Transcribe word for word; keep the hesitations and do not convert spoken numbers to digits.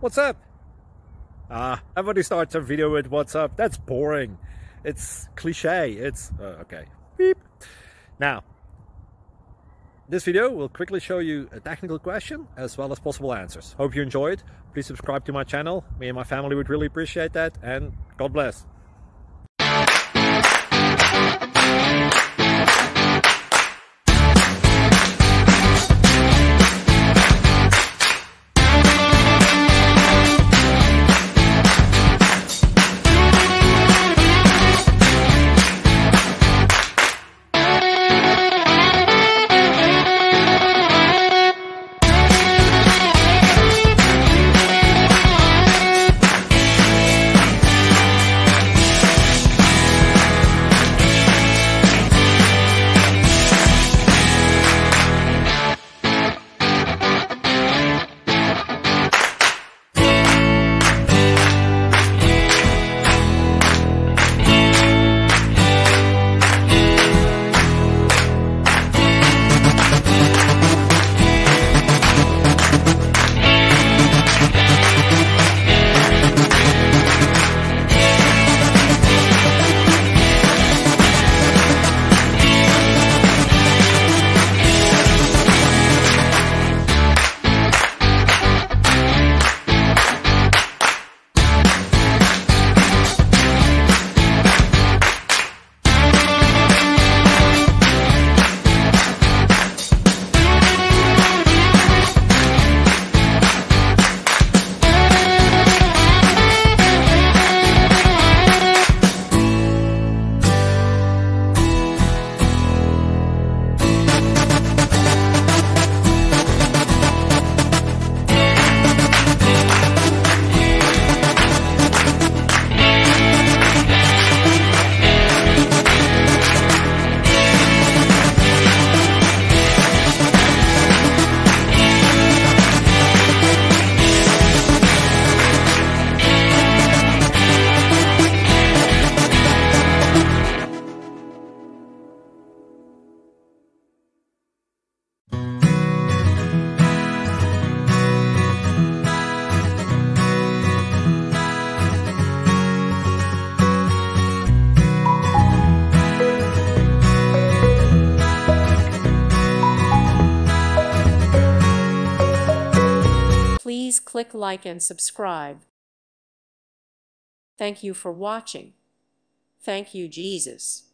What's up? Ah, everybody starts a video with what's up. That's boring. It's cliche. It's, uh, okay. Beep. Now, this video will quickly show you a technical question as well as possible answers. Hope you enjoyed. Please subscribe to my channel. Me and my family would really appreciate that, and God bless. Please click like and subscribe. Thank you for watching. Thank you, Jesus.